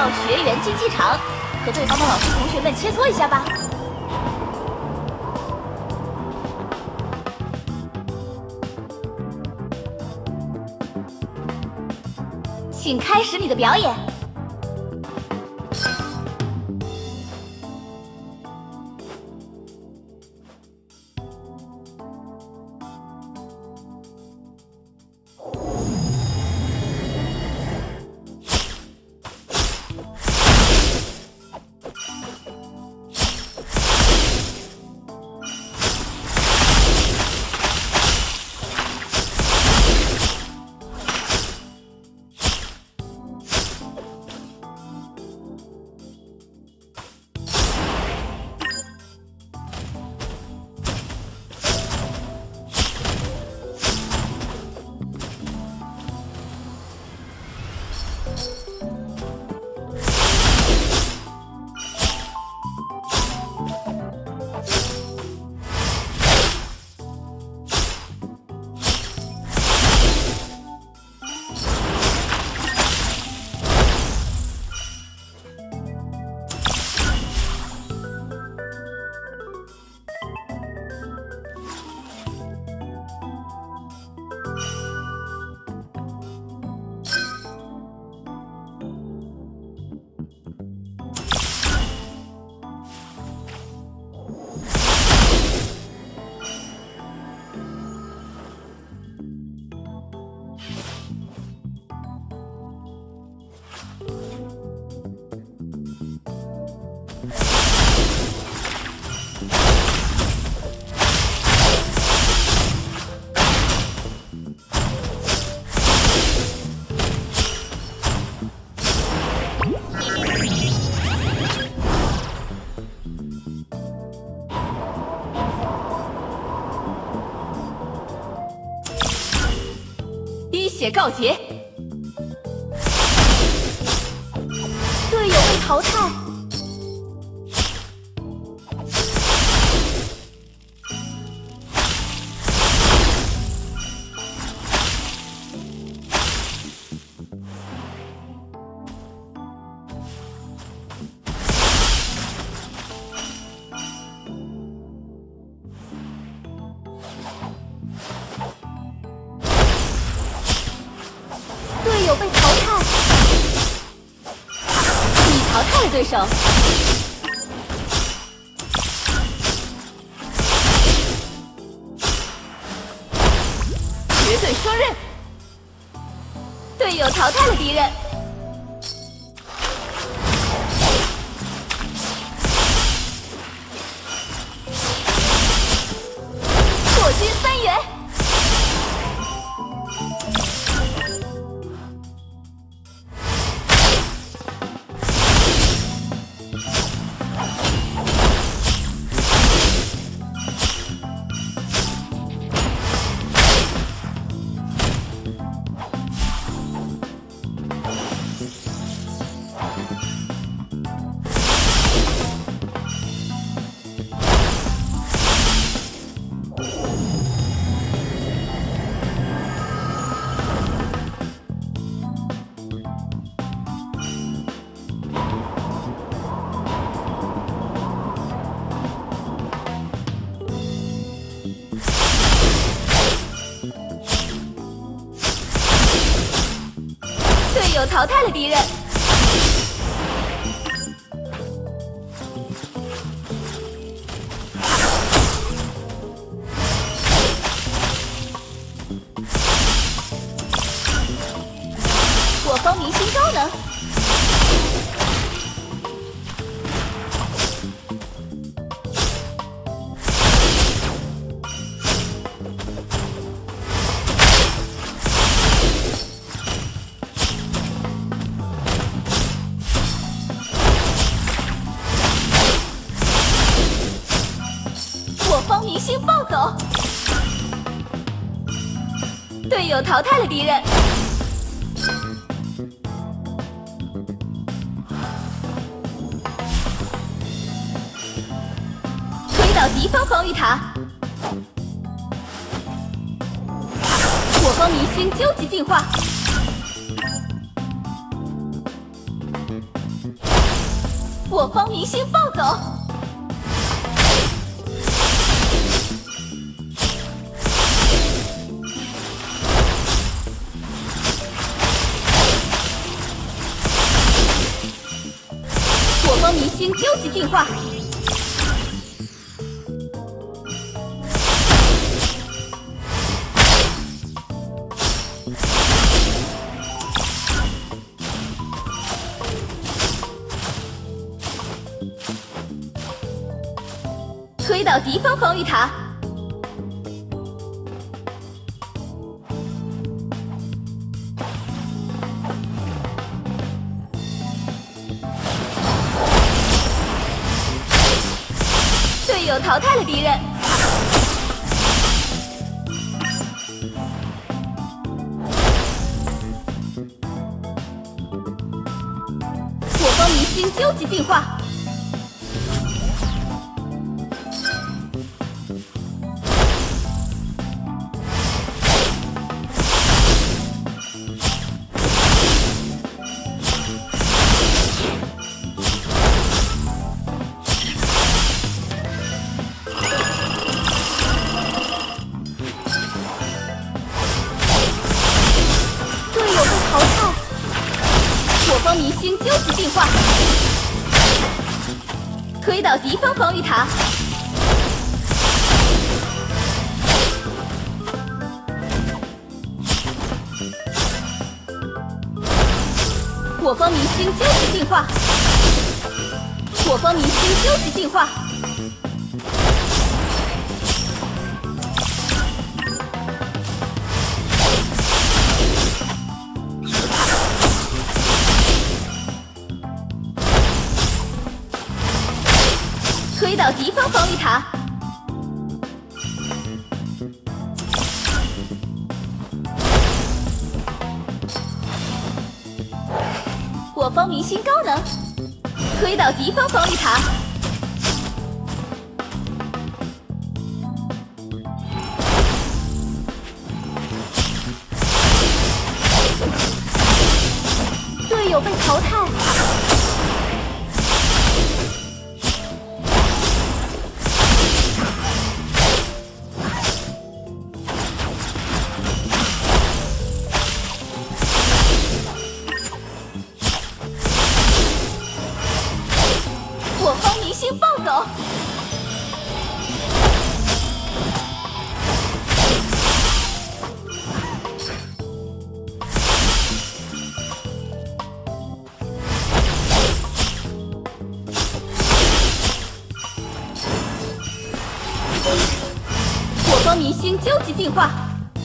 到学员竞技场，和对方的老师同学们切磋一下吧。请开始你的表演。滴血告捷，队友被淘汰。队友被淘汰，你淘汰了对手。绝对双刃，队友淘汰了敌人。火军3元。队友淘汰了敌人。我方明星高能。我方明星暴走，队友淘汰了敌人。推倒敌方防御塔，我方明星究极进化。 我方明星暴走！我方明星究极进化！推倒敌方防御塔！队友淘汰了敌人。我方明星究极进化！我方明星究极进化，推倒敌方防御塔。我方明星究极进化，我方明星究极进化。推倒敌方防御塔，我方明星高能，推倒敌方防御塔，队友被淘汰。我方明星暴走！我方明星究极进化！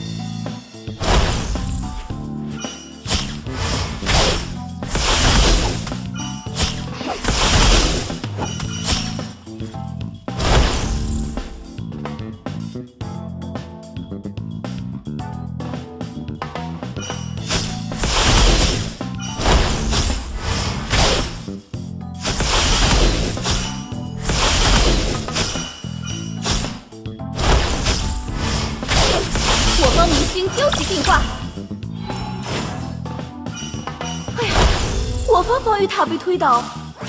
我方明星究极进化！哎呀，我方防御塔被推倒。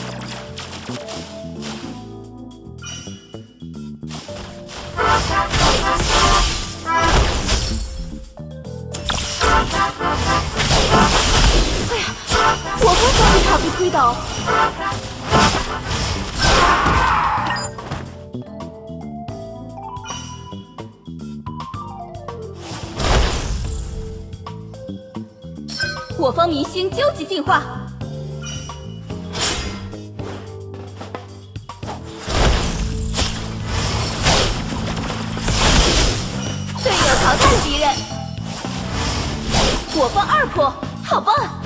哎呀，我方防御塔被推倒。我方明星究极进化，队友淘汰了敌人，我方2破，好棒！